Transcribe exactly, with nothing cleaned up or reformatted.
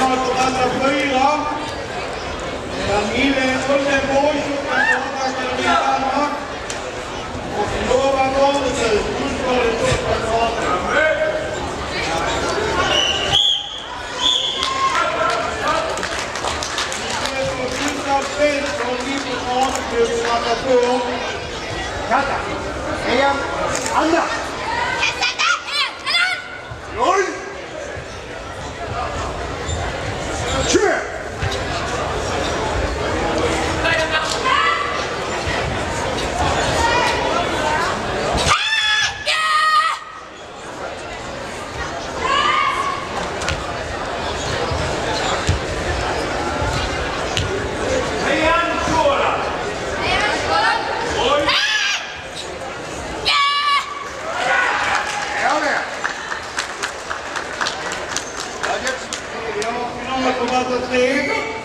final på alla fyra. Camille Ullenborg, tjugoåtta i Danmark. Och Nora Norrby, fullskaligt första kvarten. Svensson, Lippesson, Kustmarka på. Katta. En, Anna. Noll. Kör. Ja, final på vatten tre.